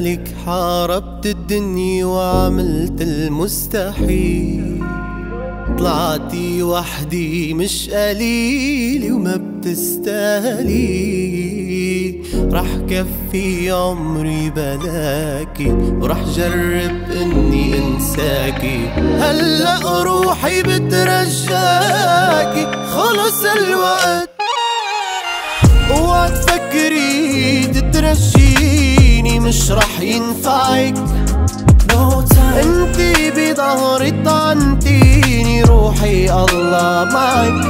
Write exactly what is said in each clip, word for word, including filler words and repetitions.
عشانك حاربت الدنيا وعملت المستحيل. طلعتي وحدي مش قليلة وما بتستاهلي. رح كفي عمري بلاكي ورح جرب اني انساكي. هلأ روحي بترجاكي خلص الوقت. اوعى تفكري تترجيني مش رح ينفعك. انتي بظهري طعنتيني روحي الله معك.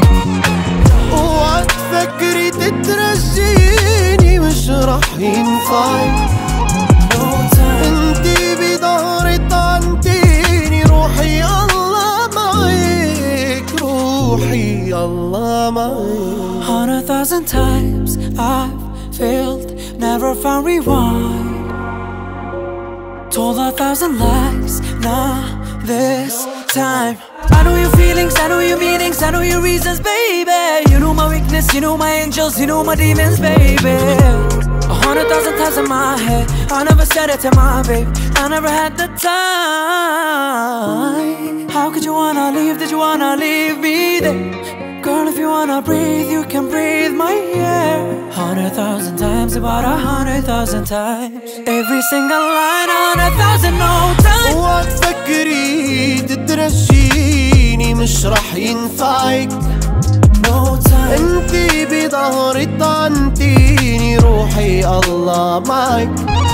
اوعى تفكري تترجيني مش رح ينفعك. انتي بظهري طعنتيني روحي الله معك. روحي الله معك. Hundred thousand times I've failed, never found rewind. Told a thousand lies, nah, this time I know your feelings, I know your meanings, I know your reasons, baby. You know my weakness, you know my angels, you know my demons, baby. A hundred thousand times in my head, I never said it to my babe, I never had the time. How could you wanna leave, did you wanna leave me there? Girl, if you wanna breathe, you can breathe my air. Hundred thousand times, about a hundred thousand times. Every single line, a hundred thousand no time. اوعى تفكري تترجيني مش رح ينفعك. No time. انتي بظهري طعنتيني روحي الله معك.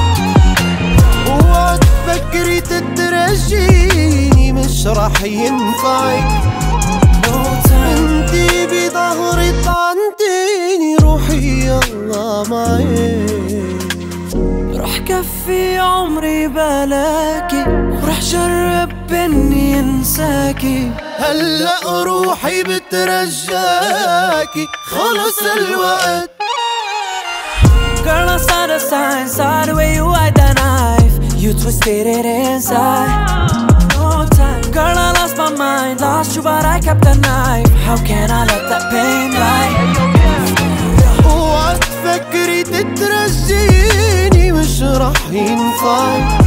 اوعى تفكري تترجيني مش رح ينفعك. انتي بظهري طعنتيني روحي الله معك. رح كفي عمري بلاكي ورح جرب اني انساكي. هلأ روحي بترجاكي خلص الوقت. Girl, I saw the signs, saw the way you hide the knife. You twisted it inside. No time. Girl, I lost my mind, lost you but I kept the knife. How can I let that pain lie? اوعى تفكري تترجيني مش رح ينفعك.